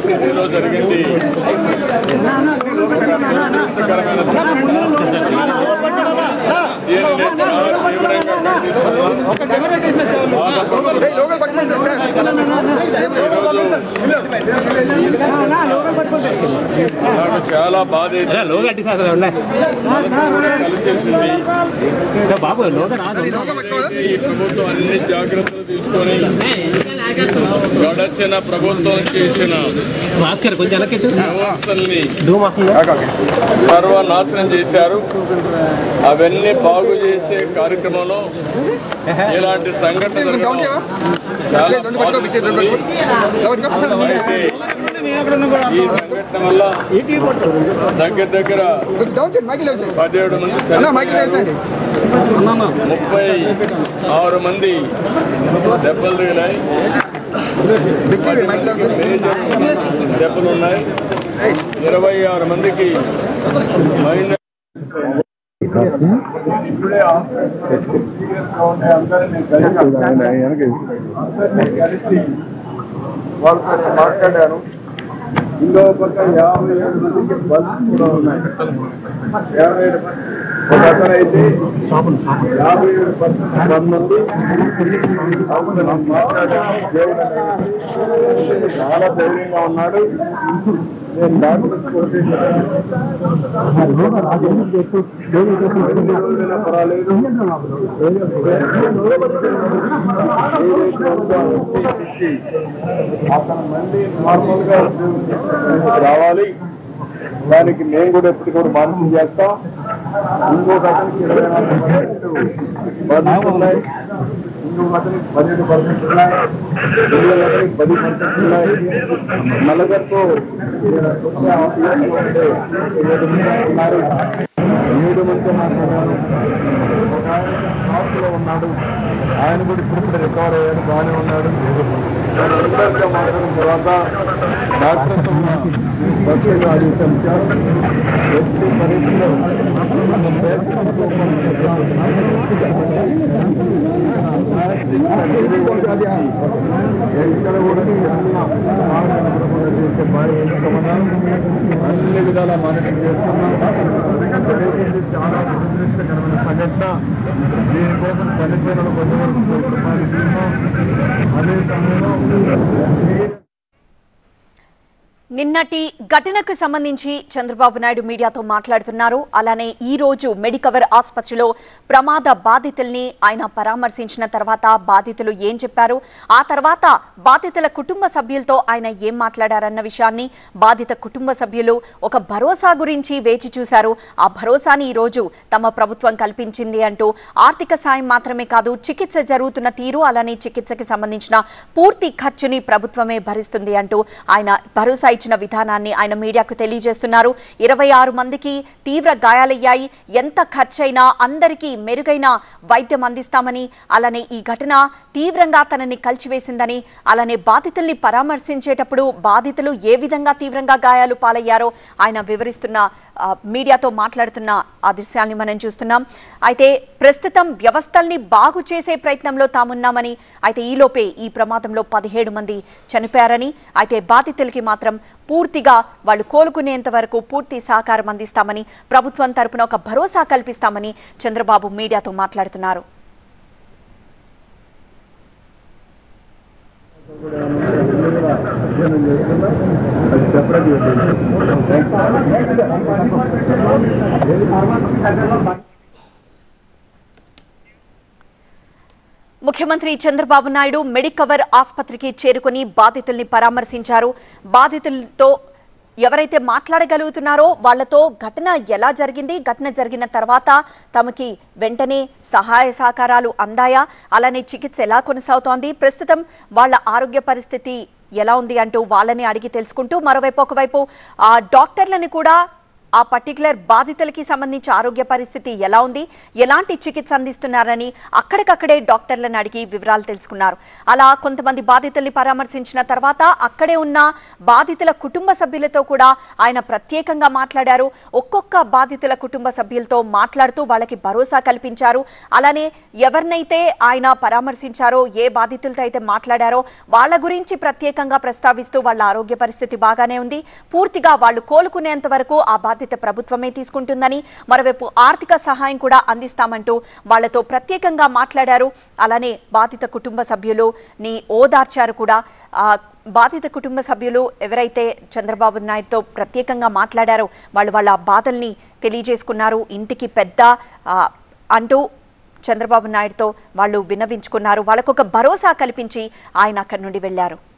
సిటీలో జరిగింది నాకు చాలా బాధ ఈ ప్రభుత్వం అన్ని జాగ్రత్తలు తీసుకొని గడచిన ప్రభుత్వం చేసిన వ్యవస్థల్ని సర్వనాశనం చేశారు. అవన్నీ బాగు చేసే కార్యక్రమంలో ఇలాంటి సంఘటన అయితే ఈ సంఘటన వల్ల దగ్గర 17 మంది 36 మంది దెబ్బలు తగిలాయి, దెబ్బలు ఉన్నాయి. 26 మందికి మైనర్ ఇప్పుడే వాళ్ళతో మాట్లాడాను. ఇంకో పక్క 57 మందికి బల్స్ కూడా ఉన్నాయి. 57 ఒక అతనైతే 57% మంది మాట్లాడాను. చాలా ధైర్యంగా ఉన్నాడు. నేను డాక్టర్ పర్వాలేదు అతను మళ్ళీ నార్మల్ గా రావాలి. దానికి నేను కూడా ఎప్పుడు కూడా మానిటర్ చేస్తాం. ఇంకొక అతనికి 24% ఉన్నాయి, ఇంకొక అతనికి 12% ఉన్నాయి, ఇంకొక అతనికి 10% ఉన్నాయి. నలుగురితో 7 మంది మాట్లాడారు. ఒక ఆయన హాస్టల్లో ఉన్నాడు, ఆయన కూడా ఇప్పుడు రికవర్ అయ్యాడు, బాగానే ఉన్నాడు. మాట్లాడిన తర్వాత డాక్టర్స్ బస్సులు ఆదేశించారు. ఎట్టి పరిస్థితుల్లో ఎక్కడ కూడా చేసే బాగా ఎంచుకోమన్నాం. అన్ని విధాలా మానిటర్ చేస్తున్నాం. చాలా దురదృష్టకరమైన సంఘటన. దీనికోసం చనిపోయిన కొంతవరకు అదే సమయంలో నిన్నటి ఘటనకు సంబంధించి చంద్రబాబు నాయుడు మీడియాతో మాట్లాడుతున్నారు. అలానే ఈ రోజు మెడికవర్ ఆసుపత్రిలో ప్రమాద బాధితుల్ని ఆయన పరామర్శించిన తర్వాత బాధితులు ఏం చెప్పారు, ఆ తర్వాత బాధితుల కుటుంబ సభ్యులతో ఆయన ఏం మాట్లాడారన్న విషయాన్ని, బాధిత కుటుంబ సభ్యులు ఒక భరోసా గురించి వేచి చూశారు. ఆ భరోసాని ఈ రోజు తమ ప్రభుత్వం కల్పించింది అంటూ ఆర్థిక సాయం మాత్రమే కాదు, చికిత్స జరుగుతున్న తీరు, అలానే చికిత్సకి సంబంధించిన పూర్తి ఖర్చుని ప్రభుత్వమే భరిస్తుంది అంటూ ఆయన భరోసా ఇచ్చిన విధానాన్ని ఆయన మీడియాకు తెలియజేస్తున్నారు. 26 మందికి తీవ్ర గాయాలయ్యాయి, ఎంత ఖర్చైనా అందరికీ మెరుగైన వైద్యం అందిస్తామని, అలానే ఈ ఘటన తీవ్రంగా తనని కలిచివేసిందని, అలానే బాధితుల్ని పరామర్శించేటప్పుడు బాధితులు ఏ విధంగా తీవ్రంగా గాయాలు పాలయ్యారో ఆయన వివరిస్తున్న మీడియాతో మాట్లాడుతున్న ఆ దృశ్యాన్ని మనం చూస్తున్నాం. అయితే ప్రస్తుతం వ్యవస్థల్ని బాగు చేసే ప్రయత్నంలో తామున్నామని, అయితే ఈలోపే ఈ ప్రమాదంలో 17 మంది చనిపోయారని, అయితే బాధితులకి మాత్రం పూర్తిగా వాళ్ళు కోలుకునేంత వరకు పూర్తి సహకారం అందిస్తామని, ప్రభుత్వం తరపున ఒక భరోసా కల్పిస్తామని చంద్రబాబు మీడియాతో మాట్లాడుతున్నారు. ముఖ్యమంత్రి చంద్రబాబు నాయుడు మెడికవర్ ఆసుపత్రికి చేరుకుని బాధితుల్ని పరామర్శించారు. బాధితులతో ఎవరైతే మాట్లాడగలుగుతున్నారో వాళ్లతో ఘటన ఎలా జరిగింది, ఘటన జరిగిన తర్వాత తమకి వెంటనే సహాయ సహకారాలు అందాయా, అలానే చికిత్స ఎలా కొనసాగుతోంది, ప్రస్తుతం వాళ్ళ ఆరోగ్య పరిస్థితి ఎలా ఉంది అంటూ వాళ్ళని అడిగి తెలుసుకుంటూ, మరోవైపు ఒకవైపు డాక్టర్లను కూడా ఆ పర్టికులర్ బాధితులకి సంబంధించి ఆరోగ్య పరిస్థితి ఎలా ఉంది, ఎలాంటి చికిత్స అందిస్తున్నారని అక్కడికక్కడే డాక్టర్లను అడిగి వివరాలు తెలుసుకున్నారు. అలా కొంతమంది బాధితుల్ని పరామర్శించిన తర్వాత అక్కడే ఉన్న బాధితుల కుటుంబ సభ్యులతో కూడా ఆయన ప్రత్యేకంగా మాట్లాడారు. ఒక్కొక్క బాధితుల కుటుంబ సభ్యులతో మాట్లాడుతూ వాళ్ళకి భరోసా కల్పించారు. అలానే ఎవరినైతే ఆయన పరామర్శించారో, ఏ బాధితులతో అయితే మాట్లాడారో వాళ్ళ గురించి ప్రత్యేకంగా ప్రస్తావిస్తూ వాళ్ళ ఆరోగ్య పరిస్థితి బాగానే ఉంది, పూర్తిగా వాళ్ళు కోలుకునేంత వరకు ఆ బాధిత ప్రభుత్వమే తీసుకుంటుందని, మరోవైపు ఆర్థిక సహాయం కూడా అందిస్తామంటూ వాళ్లతో ప్రత్యేకంగా మాట్లాడారు. అలానే బాధిత కుటుంబ సభ్యులుని ఓదార్చారు కూడా. బాధిత కుటుంబ సభ్యులు ఎవరైతే చంద్రబాబు నాయుడుతో ప్రత్యేకంగా మాట్లాడారో వాళ్ళు వాళ్ళ బాధల్ని తెలియజేసుకున్నారు. ఇంటికి పెద్ద అంటూ చంద్రబాబు నాయుడుతో వాళ్ళు విన్నవించుకున్నారు. వాళ్ళకొక భరోసా కల్పించి ఆయన అక్కడి నుండి వెళ్లారు.